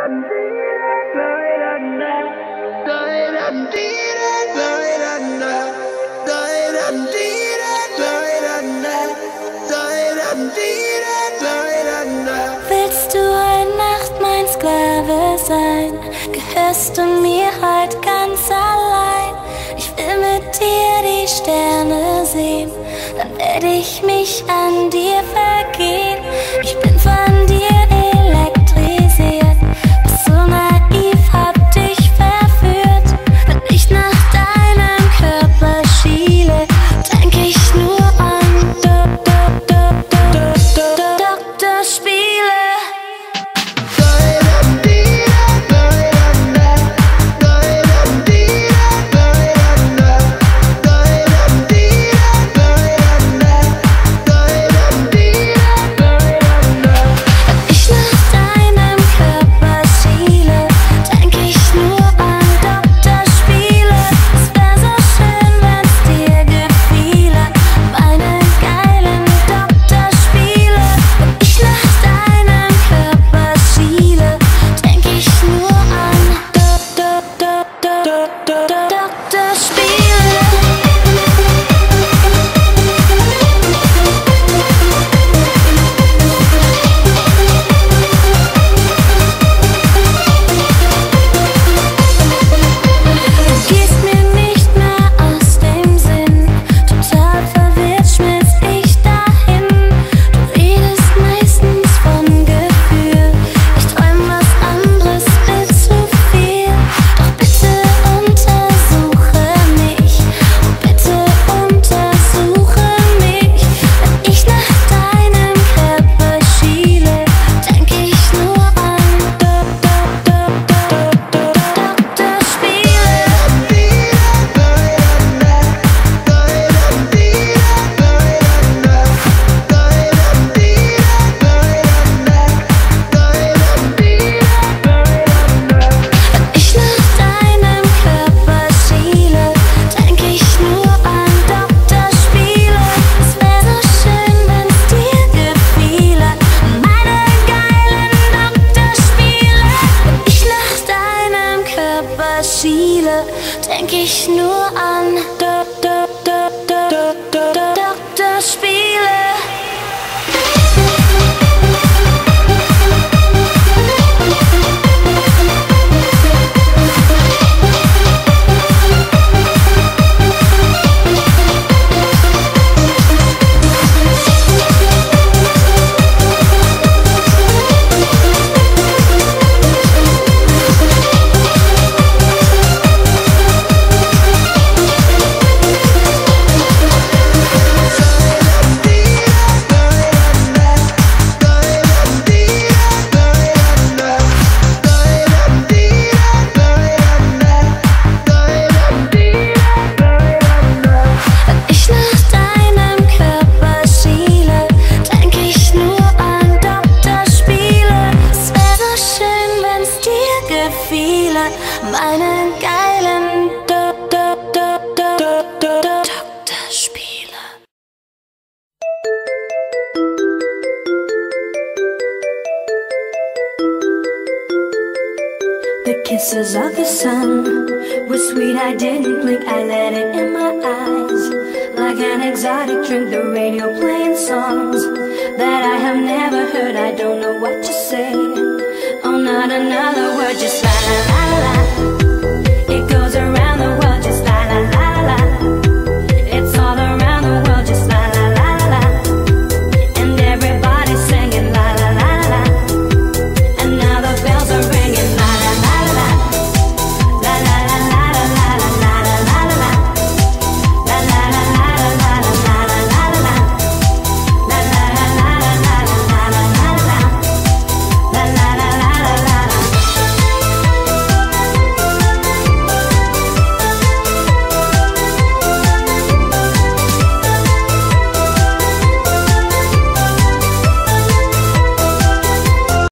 Willst du heute Nacht mein Sklave sein? Gehörst du mir heute ganz allein? Ich will mit dir die Sterne sehen, dann werde ich mich an dir vergehen. Ich bin von dir elektrisiert, bist so naiv, hab dich verführt. Wenn ich nach deinem Körper schiele, denk ich nur an Doktorspiele. Denk ich nur an Doktorspiele. Meine geilen Doktorspiele. The kisses of the sun were sweet, I didn't blink, I let it in my eyes. Like an exotic drink, the radio playing songs that I have never heard. I don't know what to say. Oh, not another word, just like